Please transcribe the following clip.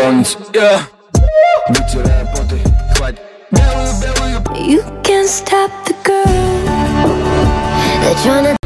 солнце, вытирая поты, хватит белую. You can't stop the girl. They're trying to